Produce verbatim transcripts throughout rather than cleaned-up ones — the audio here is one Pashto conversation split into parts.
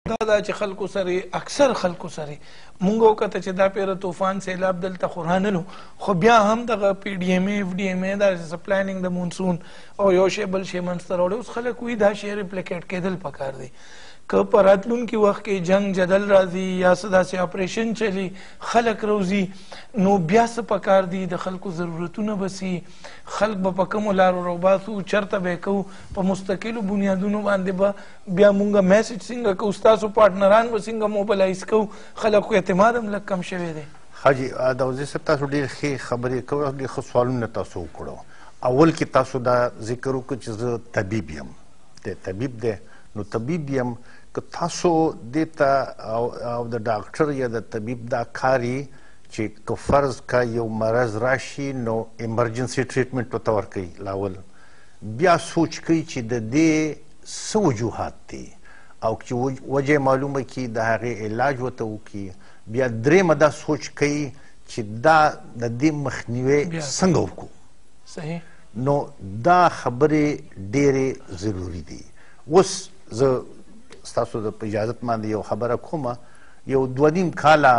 دا دا چې خلکو سره اکثر خلکو سره مونږ وکړه چې دا پیره طوفان سیلاب دلته خو رانلو خو بیا هم دغه پی ډي ایم اے اف ډي ایم اے دا پلانینګ د مونسون او یو شی بل شی منځته راوړی. اوس خلک وایي دا شی ریپلیکیټ کېدل پکار دی که په راتلونکي وخت کې جنګ جدل راځي یا څه داسې اپریشن چلی خلک روزي نو بیا څه پکار دي د خلکو ضرورتونه به سي خلک به په کومو لارو راوباسو چېرته به یې کوو په مستقلو بنیادونو باندې به بیا مونږ میسج څنګه کوو ستاسو پارټنران به څنګه موبلایز کوو خلکو اعتماد هم لږ کم شوی دی. حاجي داودزی صاحب تاسو ډېر ښې خبرې کوئ ډېر ښه سوالونه تاسو وکړو. اول کې تاسو دا ذکر وکړو چې زه طبیب یم دی طبیب دی نو طبیب یم که تاسو دې ته او د ډاکټر یا د طبیب دا کاري چې که فرض کا یو مرض راشي نو ایمرجنسي ټریټمنټ ورته ورکوي لاول بیا سوچ کوي چې د دې څه وجوهات دي او چې وجه معلومه کړي د هغې علاج ورته وکړي بیا درېیمه دا سوچ کوي چې دا د دې مخنیوی څنګه وکړو. صحیح. نو دا خبرې ډېرې ضروري دي. اوس زه ستاسو د اجازت باندې یو خبره کومه یو دوه نیم کاله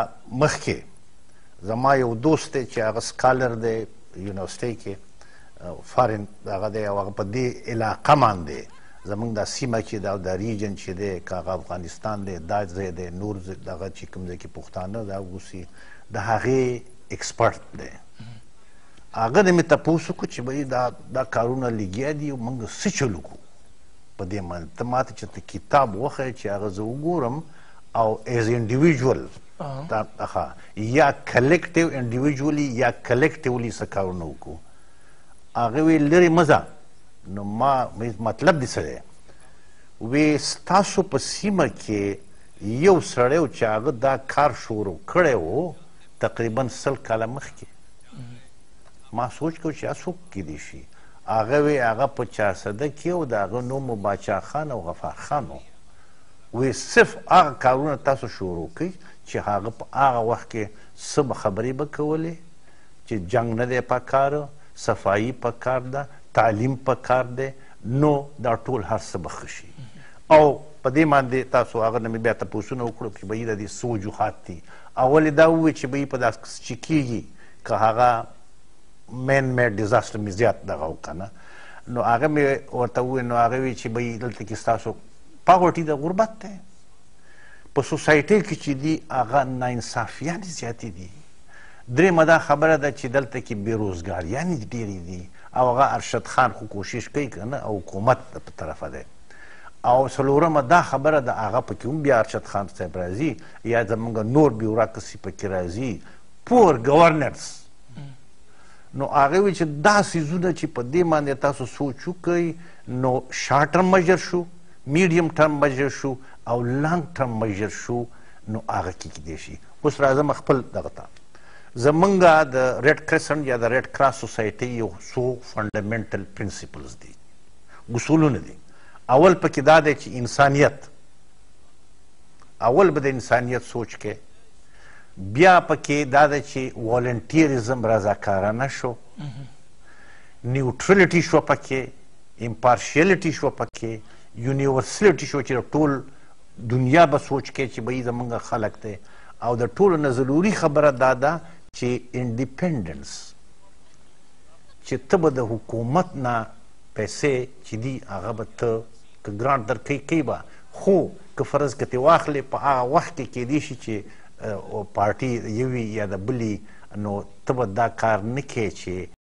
مخکې زما یو دوست دی چې هغه سکالر دی یونیورسټۍ کې فارن هغه دی او هغه په دې علاقه باندې زموږ دا سیمه چې دا دا ریجن چې دی که هغه افغانستان دی دا ځای دی نور دغه چې کوم ځای کې پښتانه دا اوسي د هغې ایکسپرټ دی. هغه نه مې تپوس وکړو چې بهی دا دا کارونه لګیا دي او موږ څه چل وکړو په دې باندې ته ماته چې ته کتاب وښیه چې هغه زه وګورم او ایز انډیویژول یا کلیکټیو انډیویژولي یا کلیکټیولی څه کارونه وکړو. هغه وی لرې مه ځه نو ما مطلب دې څه دی وی ستاسو په سیمه کې یو سړی و چې هغه دا کار شروع کړی و تقریبا سل کاله مخکې. ما سوچ کوو چې دا څوک کیدی شي هغه وی هغه په چارسده کې و د هغه نوم و باچا خان او غفار خان و وی صرف هغه کارونه تاسو شروع کوئ چې هغه په هغه وخت کې څه به خبرې به کولې چې جنګ نه دی پکار صفایي پکار ده تعلیم پکار دی نو دا ټول هر څه به ښه شي. او په دې باندې تاسو هغه نه مې بیا تپوسونه وکړو چې به یې د دې څه وجوهات دي. اول یې دا ووایي چې به یې په داسې چې کېږي که هغه مین میډ ډیزاسټر مې زیات دغه وکړه نه نو هغه مې ورته وویل نو هغه وی چې به دلته کې ستاسو پاورټي د غربت دی په سوسایټۍ کې چې دي هغه ناانصافیانې زیاتې دي. درېیمه دا خبره ده چې دلته کې بېروزګاریانې ډېرې دي او هغه ارشد خان خو کوشش کوي که نه او حکومت په طرفه دی. او څلورمه دا خبره ده هغه پکې هم بیا ارشد خان صاحب راځي یا زموږ نور بیوراکرسي پکې راځي پور ګورنرس. نو هغه وی چې دا څیزونه چې په دې باندې تاسو سوچ وکئ نو شارټ ټرم میجر شو میډیم ټرم میجر شو او لانګ ټرم میجر شو نو هغه کې کیدی شي. اوس راځم خپل دغه ته زمونږ د ریډ کرسنټ یا د ریډ کراس سوسایټۍ یو څو فنډامنټل پرنسپلز دي اصولونه دي. اول پکې دا دی چې انسانیت اول به د انسانیت سوچ کې بیا پکې دا ده چې والنټیریزم رضاکارانه شو نیوټرلیټي شوه پکې امپارشیلیټي شوه پکې یونیورسلیټي شو چې ټول دنیا به سوچ کې چې به زموږ خلک دی او د ټولو نه ضروري خبره دا ده چې انډیپنډنس چې ته به د حکومت نه پیسې چې دي هغه به ته که ګرانټ درکوي کوي به خو که فرض که ترې واخلې په هغه وخت کې کیدی شي چې پارټي یوي یا د بلي نو ته به دا کار نه کوې چې